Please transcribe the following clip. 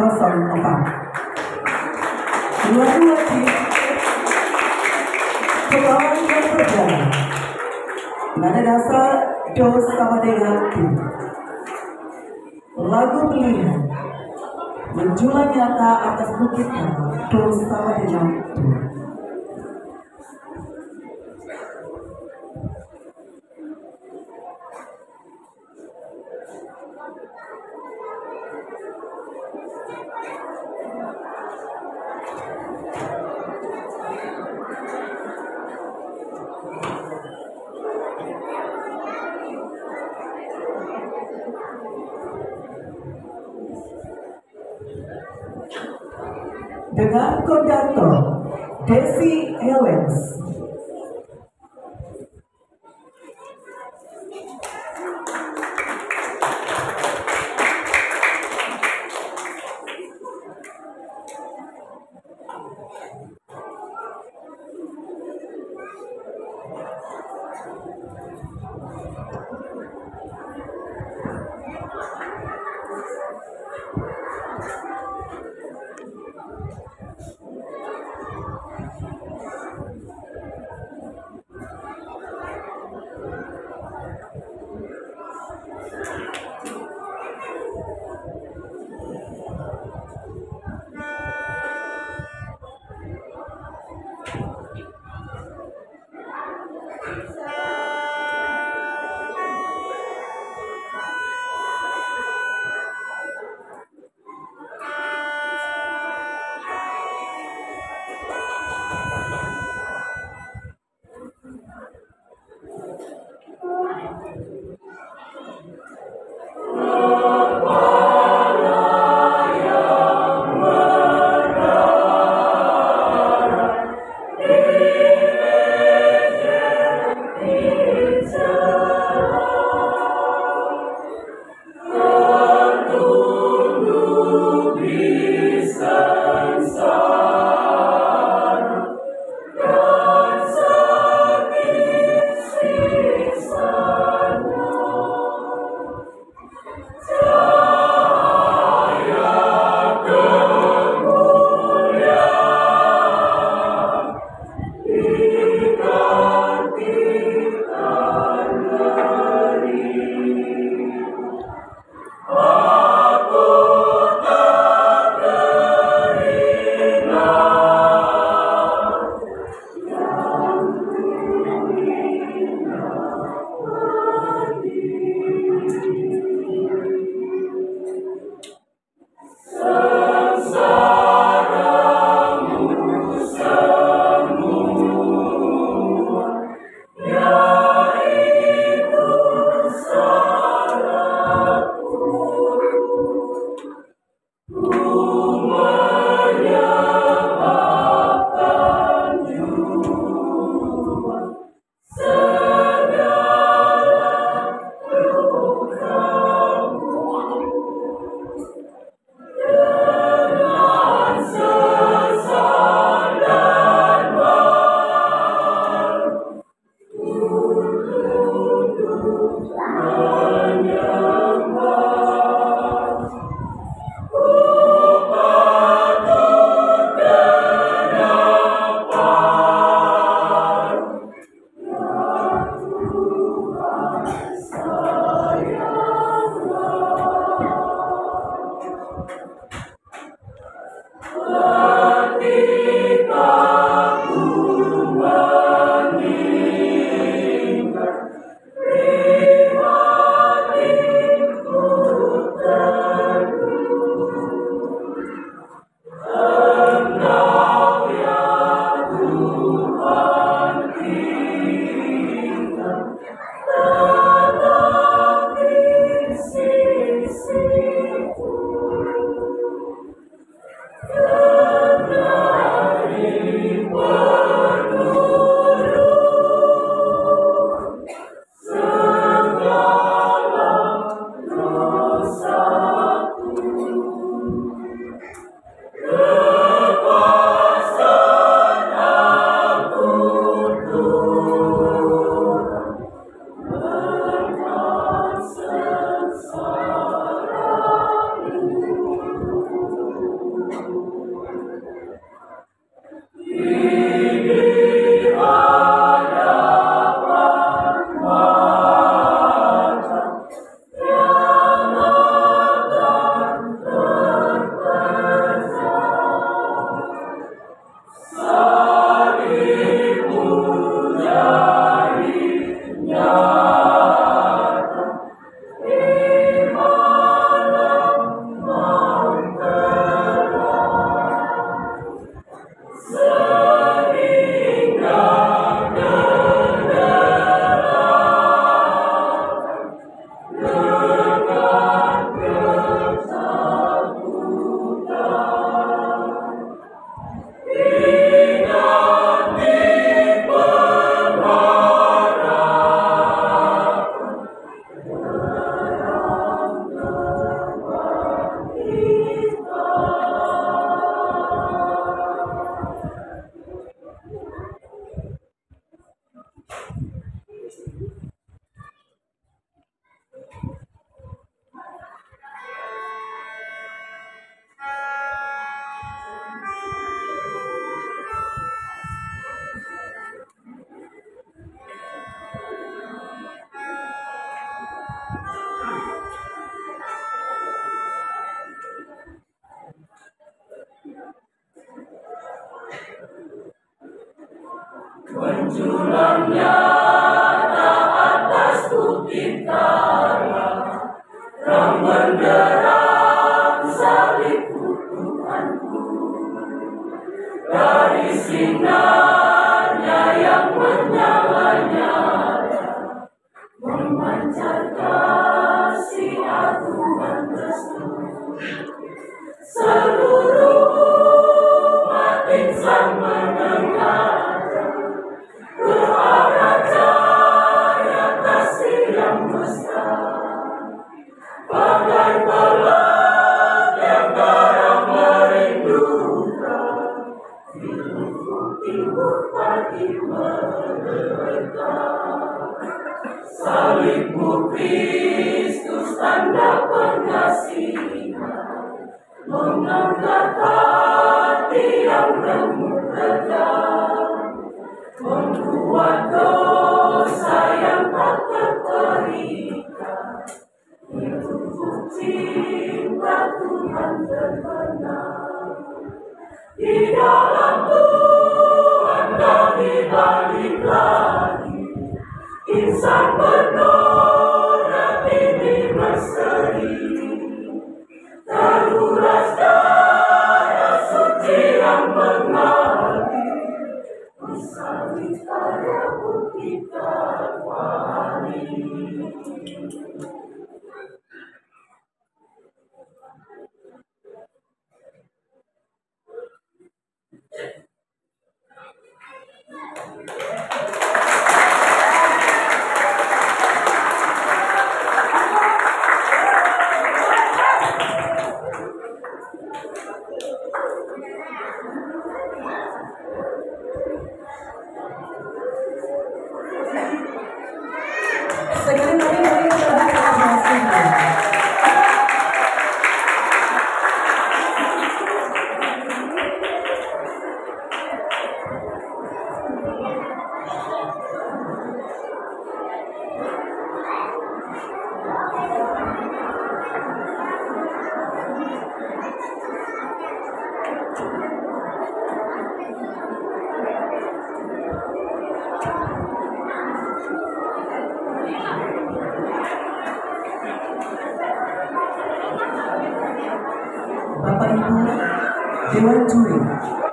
Lagu wajib Kepulauan yang berjalan nada dasar do sama dengan tu. Lagu pilihan menjulang nyata atas bukit do sama dengan tu. Dengan kondator Desi Helens. menjulang nyata atas bukit Karang, terang benderang salibku Tuhanku, dari sinarnya yang menyala-nyala, memancar kasih agungan restu. Seluruh umat insan mendengar ke arah cahaya kasih yang mesra, bagai pelan yang garam merindukan, di ufuk timur pagi mereka. Salibmu Kristus tanda pengasihan, mengangkat hati yang remuk redam, membuat dosa yang tak terperikan, itu cinta Tuhan terbenam. Di dalam Tuhan kami balik lagi, insan bernoda ini berseri, teruras darah suci yang mengalir, bersalin pada bukit Kalvari. Sekali lagi mari kita berikan. Bapak Ibu Dewan Juri